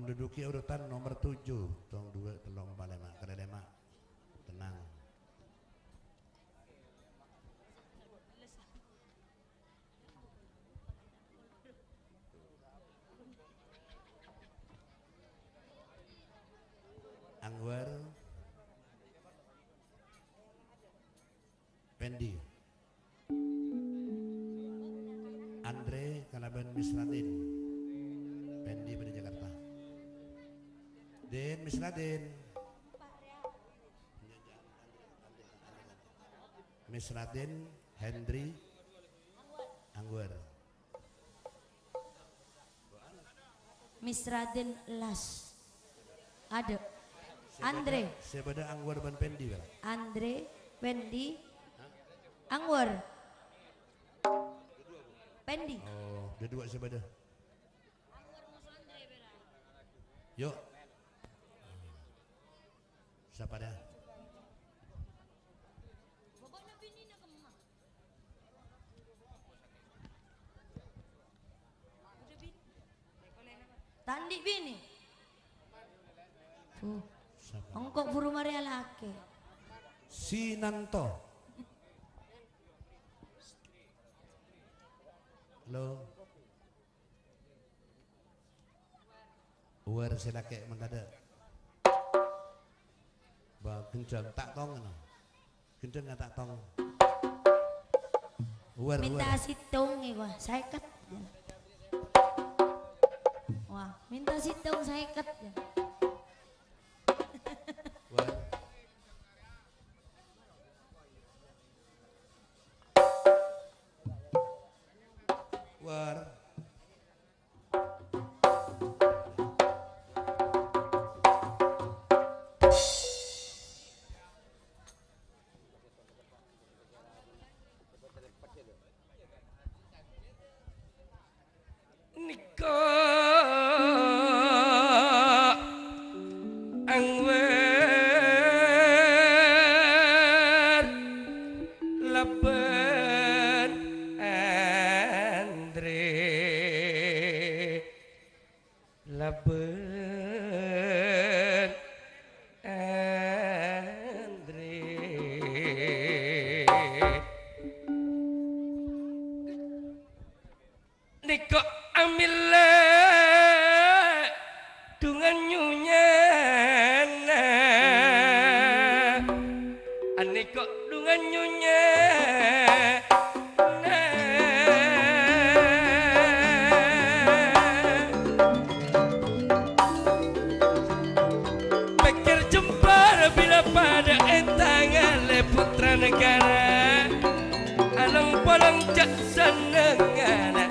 menduduki urutan nomor 7. Tong 2 telung 4 5 kada lema. Tenang. Anwar Pendi Andre Kalaban Misradin Pendi pada Jakarta Den Misradin Misradin Hendri Anwar Misradin Las ada Andre sebeda Anwar ban Pendi kan? Andre Pendi Anwar Pendi oh dua sebeda yuk siapa dah Tandi bini engkau buru Maria laki Sinanto halo Uwer silake mendadak bah kencang tak tong no kencang nggak tak tong Uwer minta situng wah saya ket wah minta situng saya ket War Niko Anwar Laban Andre Laban Andre Niko amila dengan nyunyana aniko dengan nyunyana pikir jempar bila pada entangan le putra negara alang palang jak senengana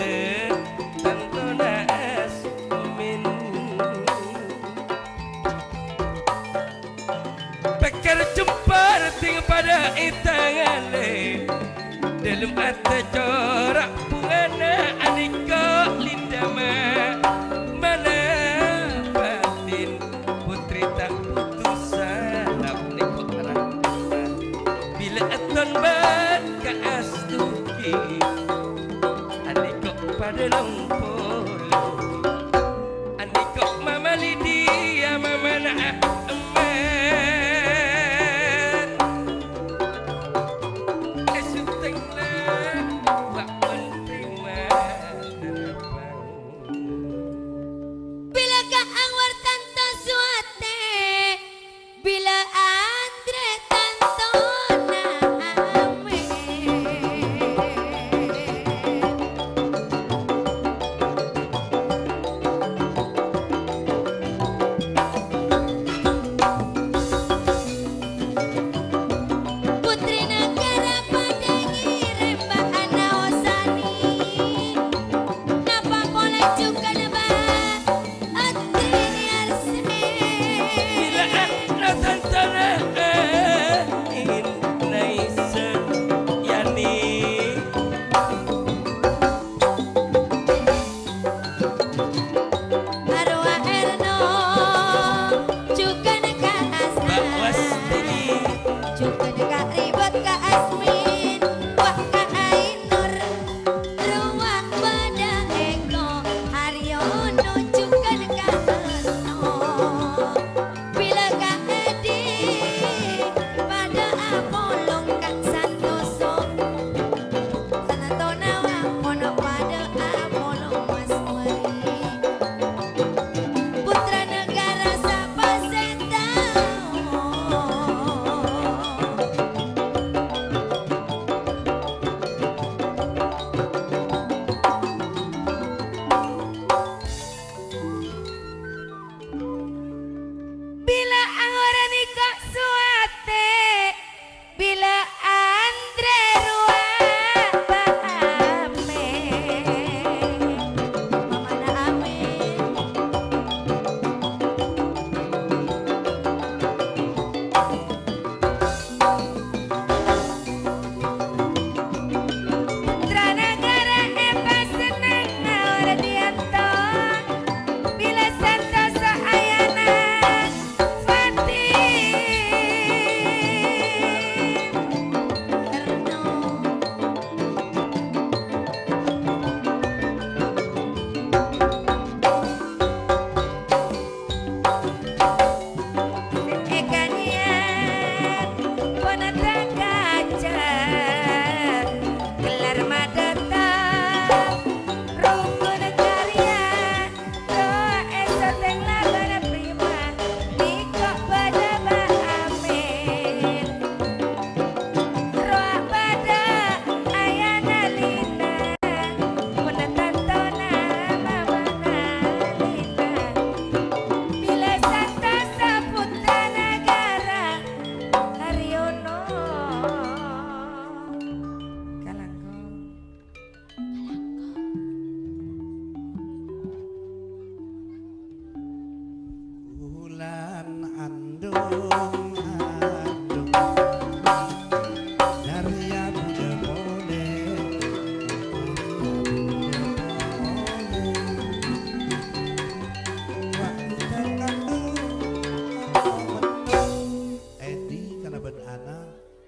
pada itangale dalam ata corak bungana anika lindama mana batin putri tak putus sarap niko randama bila aton ban ka astuki aniko pada lompolo aniko mama lidia mama na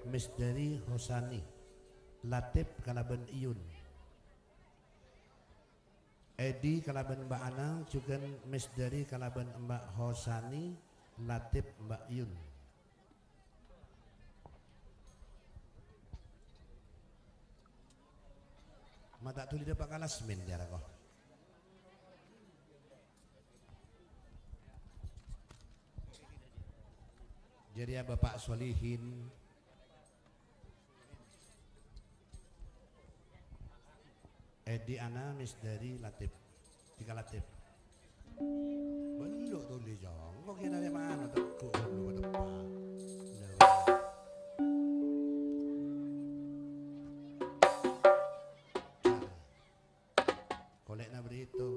Misdari Hosani Latif kalaban Iyun Edi kalaban Mbak Anang juga Misdari kalaban Mbak Hosani Latif Mbak Iyun mata tuli dapat kalasmin dia kok jadi ya Bapak Solihin Edi Ana Misdari Latif tiga Latif belum tulis jong kok kira dari mana tuh kok belum depan kolek na berhitung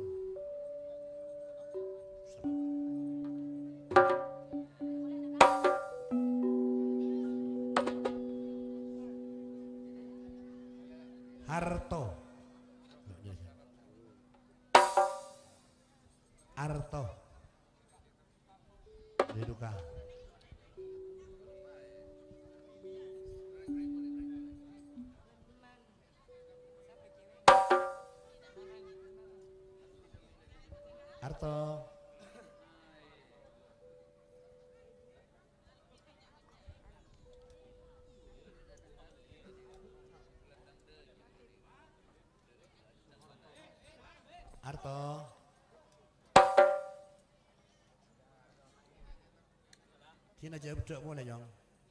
Harto Arto Deduka Arto Arto Sini aja bedok boleh Jong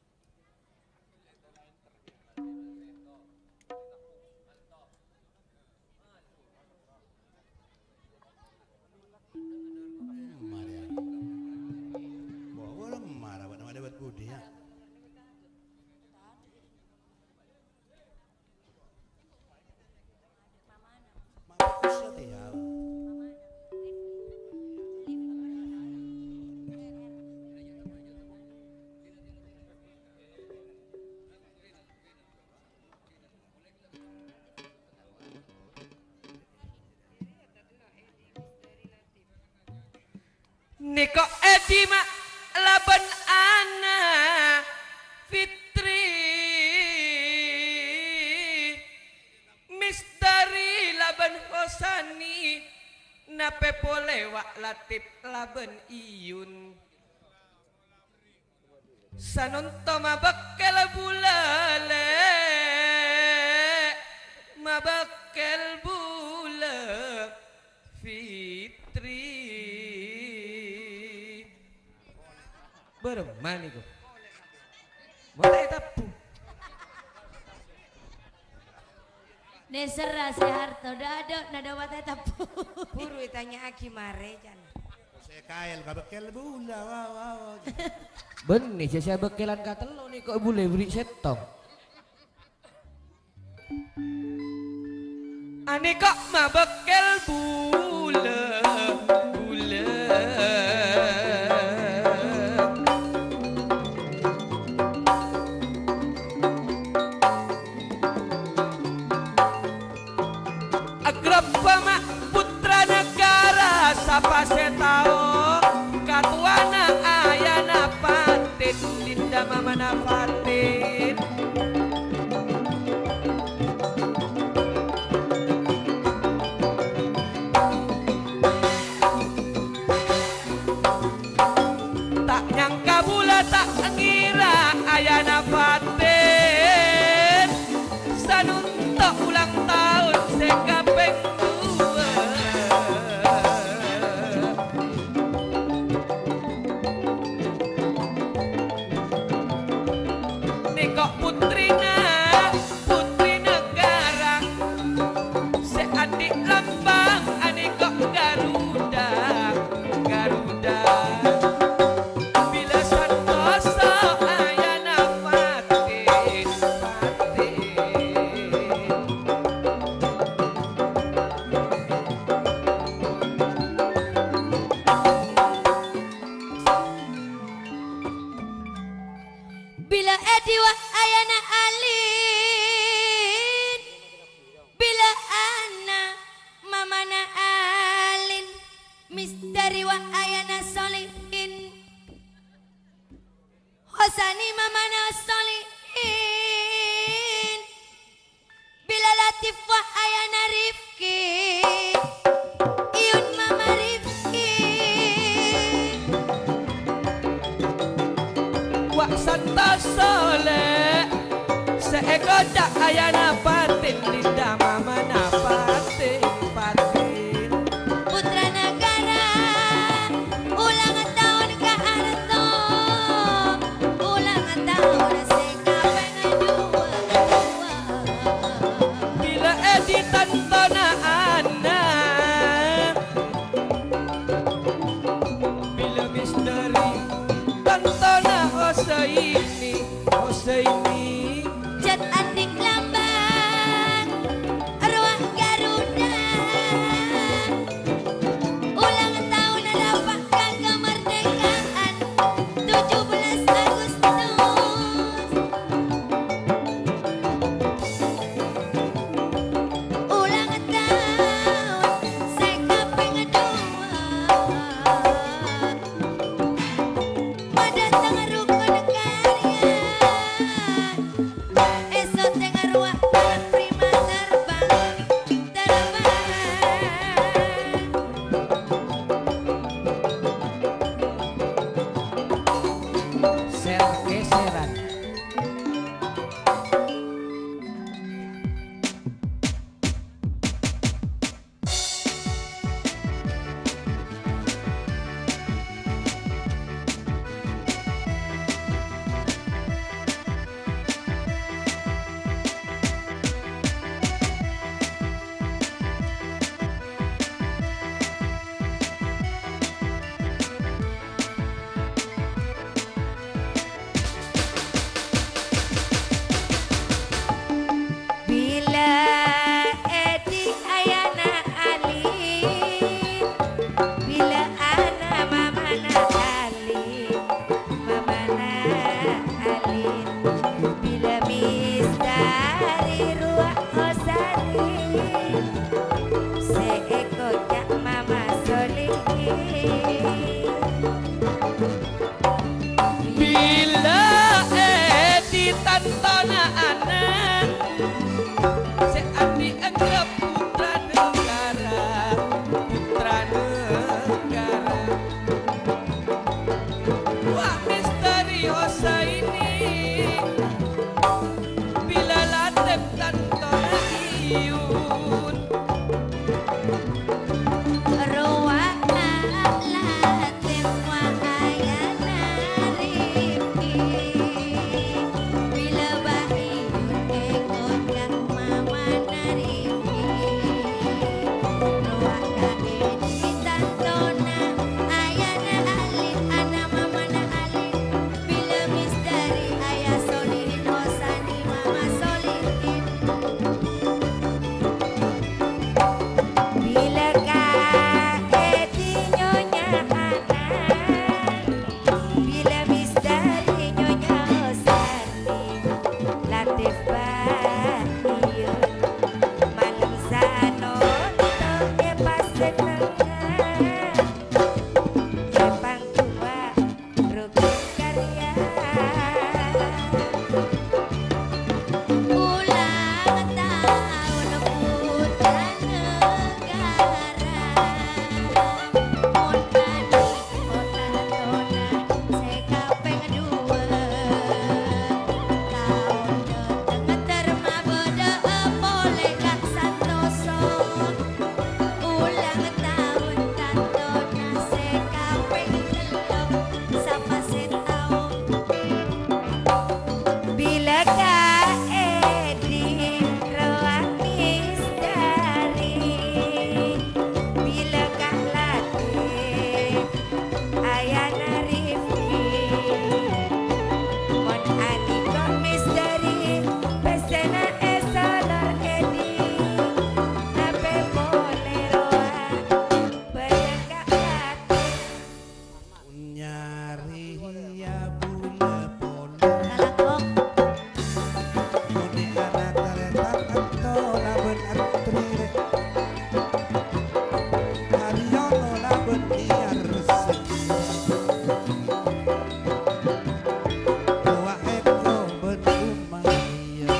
Maria boleh marah buat nama dapat budi ya Niko Edi mak laban Ana Fitri Mistari laban Hosani Nape pole wak Latif laban Iyun Sanonto mabakel bulale Mabakel bula Fitri beremani kok boleh tapu Nesera si Harto dado nada wate tapu Puru tanya aki mare jan. saya kail kabekel bula wow benih saya bekelan katelo nih kok boleh beri setong ane kok mah bekel bula Agrapama putra negara sapa setao katuana ayana patin linda mamana patin tak nyangka bula tak ngira ayana patin sanuntok ulang tahun sekapeng dua Niko putrina putri negara seadik lambang aniko Garuda Garuda bila santoso ayana patin bila Edi wa ayana Alin bila Ana mamana Alin Misteri wa ayana Solihin Hosani mamana Solihin Seeko cak ayana patin Linda mamana patin patin. Putra negara ulang tahun ka Arto, ulang tahun sekapengan dua. Bila editan tona anak, bila misteri tantona Hosaini Jat andik lamban arwah Garuda, ulang tahun dapatkan kemerdekaan 17 Agustus. Ulang tahun sekapengan dua. Madatang rukun karya, esok tengah ruang tahan prima terbang. Geseran. Bila Edi ayana Ali, bila ana mamana Ali, mamana Ali, bila mistari ruang Hosani, seeko cak mama Solihin. Bila editan tona anak, seandi anggap putra negara, putra negara. Wah misteri Hosaini, bila latep tantona Iyun. Ruang latem wahayana Rifki, bila bahyun ekor kak mama Rifki. Ruang kaedi tantona ayana alin ana mama alin, bila misteri ayah Solihin Hosani mama Solihin. Bila Edi nyonya anak, bila misteri nyonya Hosani, Latif Bahyun, malam sanoto pas setengah, Jepang tua rukun karya. Ulang tahun putra negara, mon adik ona sekapeng dua. Tahun tengah terma beda boleh kak santoso. Ulang tahun kantona sekapeng telo sama setahun. Bila Edi ruang misteri, bila Latif ayana Rifki, mon ani kok misteri, pesena esolor Edi, ape boleh ruang berdekak Latif. Nyari ya bula polo Kalakok Muni anak taretak atau laben atri Haryono laben niar resik Dua eko ben umaya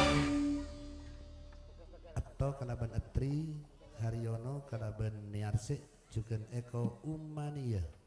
Atau kalaban atri Haryono kalaban niar resik juga eko umania.